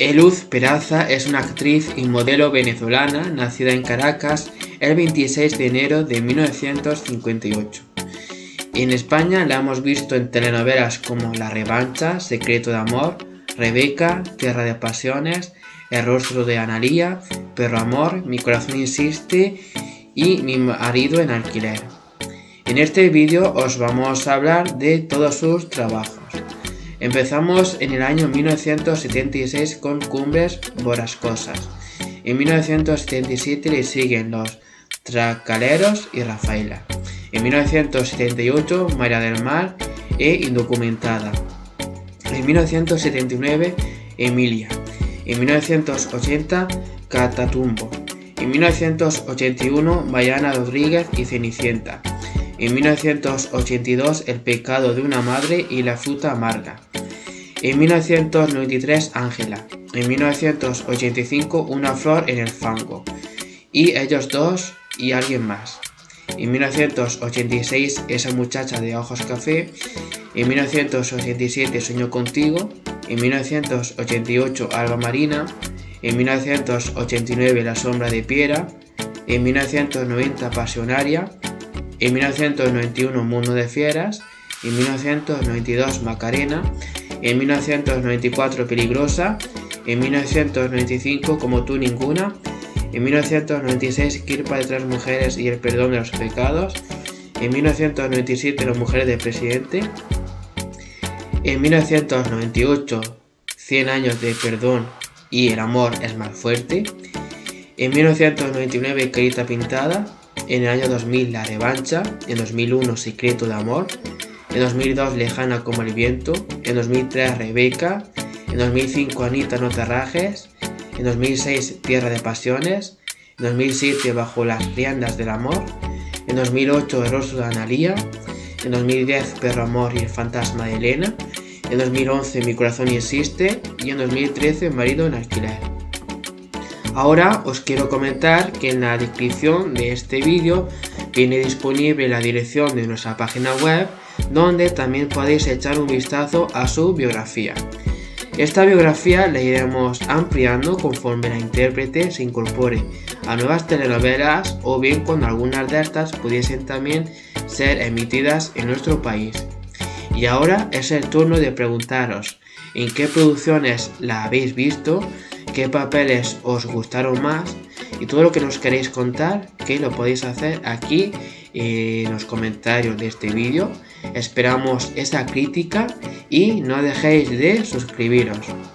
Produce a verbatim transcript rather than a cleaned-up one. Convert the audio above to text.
Eluz Peraza es una actriz y modelo venezolana nacida en Caracas el veintiséis de enero de mil novecientos cincuenta y ocho. En España la hemos visto en telenovelas como La Revancha, Secreto de Amor, Rebeca, Tierra de Pasiones, El rostro de Analía, Perro Amor, Mi corazón insiste y Mi marido en alquiler. En este vídeo os vamos a hablar de todos sus trabajos. Empezamos en el año mil novecientos setenta y seis con Cumbres Borrascosas. En mil novecientos setenta y siete le siguen Los Tracaleros y Rafaela. En mil novecientos setenta y ocho María del Mar e Indocumentada. En mil novecientos setenta y nueve Emilia. En mil novecientos ochenta Catatumbo. En mil novecientos ochenta y uno Bayana Rodríguez y Cenicienta. En mil novecientos ochenta y dos El pecado de una madre y La fruta amarga. En mil novecientos noventa y tres Ángela. En mil novecientos ochenta y cinco Una flor en el fango. Y Ellos dos y alguien más. En mil novecientos ochenta y seis Esa muchacha de ojos café. En mil novecientos ochenta y siete Sueño contigo. En mil novecientos ochenta y ocho Alba Marina. En mil novecientos ochenta y nueve La sombra de Piera. En mil novecientos noventa Pasionaria. En mil novecientos noventa y uno Mundo de fieras. En mil novecientos noventa y dos Macarena. En mil novecientos noventa y cuatro Peligrosa. En mil novecientos noventa y cinco Como tú ninguna. En mil novecientos noventa y seis Kirpa de tres mujeres y el perdón de los pecados. En mil novecientos noventa y siete Las mujeres del presidente. En mil novecientos noventa y ocho cien años de perdón y el amor es más fuerte. En mil novecientos noventa y nueve Carita pintada. En el año dos mil La revancha. En dos mil uno Secreto de amor. En dos mil dos Lejana como el viento. En dos mil tres Rebeca. En dos mil cinco Anita no te rajes. En dos mil seis Tierra de pasiones. En dos mil siete Bajo las riendas del amor. En dos mil ocho El rostro de Analía. En dos mil diez Perro amor y el fantasma de Elena. En dos mil once Mi corazón insiste. Y en dos mil trece Marido en alquiler. Ahora os quiero comentar que en la descripción de este vídeo viene disponible la dirección de nuestra página web, donde también podéis echar un vistazo a su biografía. Esta biografía la iremos ampliando conforme la intérprete se incorpore a nuevas telenovelas o bien cuando algunas de estas pudiesen también ser emitidas en nuestro país. Y ahora es el turno de preguntaros en qué producciones la habéis visto, qué papeles os gustaron más y todo lo que nos queréis contar, que lo podéis hacer aquí en los comentarios de este vídeo. Esperamos esa crítica y no dejéis de suscribiros.